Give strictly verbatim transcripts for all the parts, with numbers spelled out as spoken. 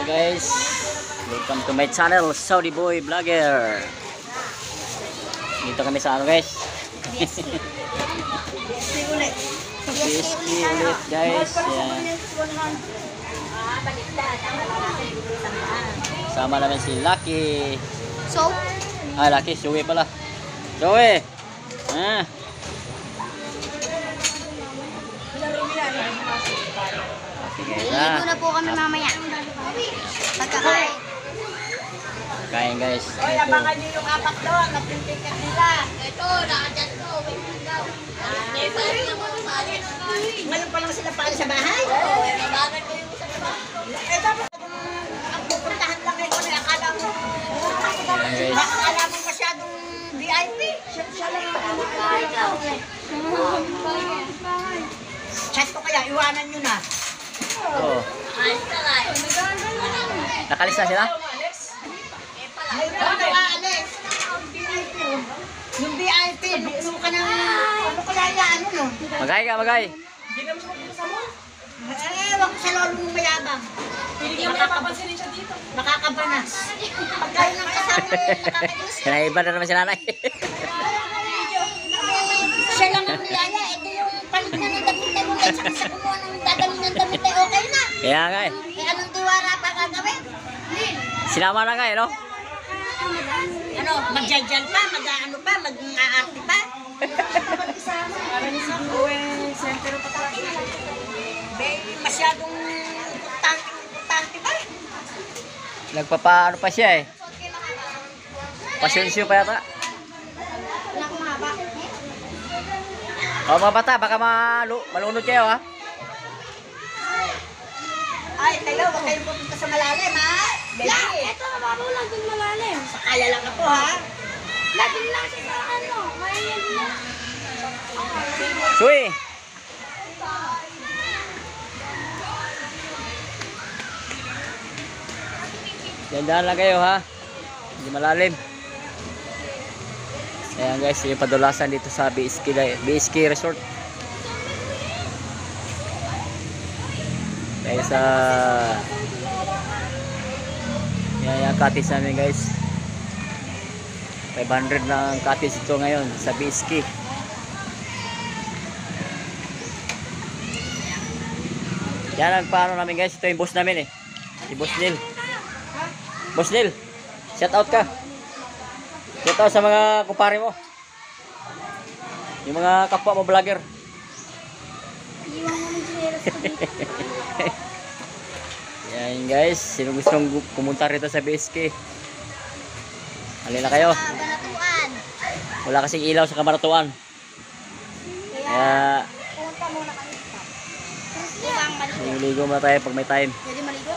guys, welcome to my channel, Saudi Boy Vlogger. Dito kami sa ano guys, B S K ulit guys. Yan. Sama namin si Lucky. So? Ah, Lucky, Joey pala. Joey! Ah. Iligo na po kami mamaya. Pagkakain. Kain guys. Oy, abangan nyo yung apat doon. Nagpintikat nila. Ito, nakadyan ko. Wait lang daw. Ngayon pa lang sila pala sa bahay. Oo, nabagan ko yung sa bahay. Eh, dapat ang pupuntahan lang kayo na akala mo. Ayan guys. Akala mo masyadong V I P. Siya, siya lang yung pinakain. Chat ko kaya, iwanan nyo na. Oh. Nakalis na sila? Ngayon ano, aalis. V I P. Yung V I P, bukso ka ng ano kaya yan, ano no? Magay ka, magay. Eh, wag sa lolo mong mayabang. Hindi niya mapapansin siya dito. Nakakabanas. Pag kayo ng kasama, eh, nakakainis. Sinaiba na naman si nanay. Siya lang ang niyaya. Ito yung palit na ng damit na nung sa sa kumuha ng dadalhin ng damit ay okay na. Kaya nga eh. Eh, anong diwara pa gagawin? Sinama na nga eh, no? Ano, magjajan pa, mag-ano pa, mag-aarte pa. Baby, masyadong importante, importante ba? Nagpapaano pa siya eh. Pasyensyo pa yata. Wala akong haba. O mga bata, baka malu malunod kayo ha. Ay, kayo, huwag kayong pupunta sa malalim, ha? Baby, Ito, mababaw lang dun malalim. kaya lang ako, ha? Latin lang siya sa ano. Mayan lang. Suy! Dandahan lang kayo ha. Hindi malalim. Ayan guys, yung padulasan dito sa B S K, B S K Resort. Kaya sa yan yung cottage namin guys. five hundred lang ang cottage ito ngayon sa B S K. Yan ang paano namin guys. Ito yung boss namin eh. Si Boss Neil. Boss Neil, shout out ka. Shout out sa mga kumpare mo. Yung mga kapwa mo vlogger. Iwan mo ng sineras ko dito. Yan guys, sino gustong pumunta rito sa B S K? Halina kayo. Ah, Banatuan. Wala kasing ilaw sa Kamaratuan. Kaya Pumunta muna kami. Ibang maligo. ligo muna tayo pag may time. Pwede maligo?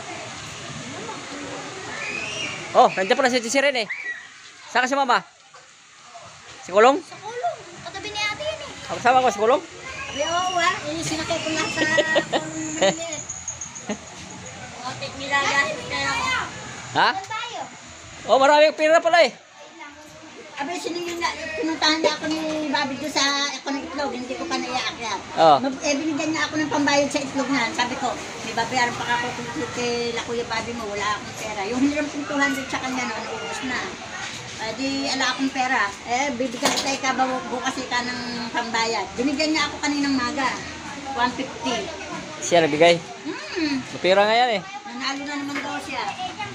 Oh, nandiyan pala si Jessiren eh. Saan ka si mama? Si Kulong? Sa kulong. Katabi ni ate yun eh. Sama ko si Kulong? Ay, oo, ha? Yung sinakay ko lang sa kulong minit. Okay, nilagahit na ako. Ha? Saan tayo? Oh, maraming pira pala eh. Abay, siningin na, pinuntahan niya ako ni Bobby doon sa ako ng itlog, hindi ko pa naiaakyat. Oh. Mag, eh, binigyan niya ako ng pambayad sa itlog na. Sabi ko, may babayaran pa ako kung kay la Kuya Bobby mo, wala akong pera. Yung hiniram kong two hundred sa kanya noon, ubos na. Eh, di, ala akong pera. Eh, bibigyan kita ka ba bukas ka ng pambayad. Binigyan niya ako kaninang maga, one fifty. Siya nagbigay. Hmm, Mapira nga yan eh. nanalo na naman daw siya.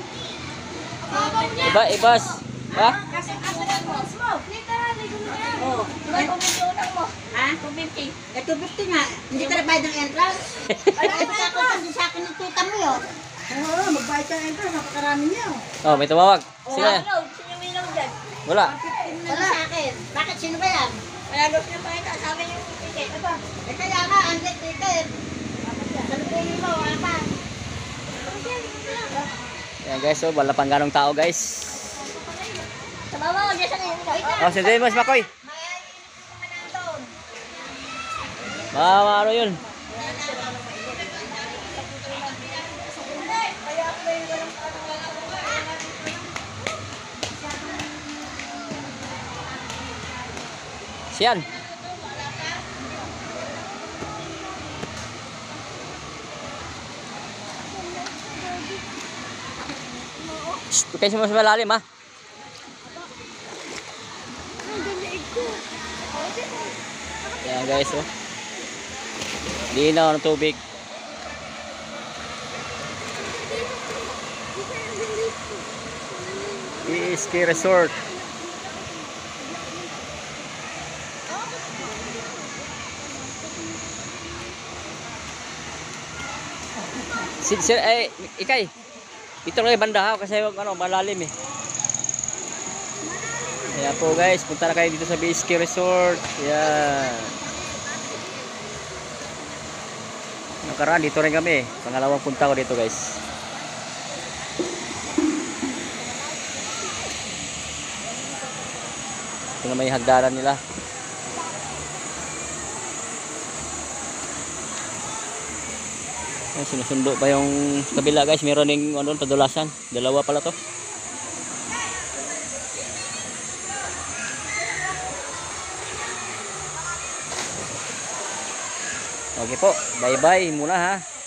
Iba, ibas. Ha? Kasi ako na mo. Smoke. Literal, ligo na yan. Oh, Tuloy ko may unang mo. ha? two fifty. Eh, two fifty nga. Hindi ka nabayad ng entrance. Ay, ay, ako kasi sa akin ng tita mo yun. Oo, magbayad ka ng entrance. Napakarami niya. Oh, may tumawag. Sino yan? Ilog. Sino yung ilog dyan? Wala. Wala sa akin. Bakit? Sino ba yan? Wala daw siya pa ito. Sabi yung ticket. Ito. Eh, kaya nga, ang ticket. Salutin mo, wala pa. Yan guys, oh, wala pang ganong tao guys. Sa baba, wag yan sa ngayon. Oh, si Demas Makoy. Mama, ano yun? Siyan. Shh, huwag kayo mas malalim ha. Yan guys oh. Linaw ng tubig. Ski Resort. Si, si, eh, ikay. Dito lang yung banda ha, kasi ano, malalim eh. Kaya po guys, punta na kayo dito sa Ski Resort. Yan. Nakaraan, dito rin kami. Pangalawang punta ko dito guys. Ito naman yung hagdanan nila. Ay, sinusundo pa yung sa kabila guys. Meron yung ano, padulasan. Dalawa pala to. Okay po. Bye bye muna ha.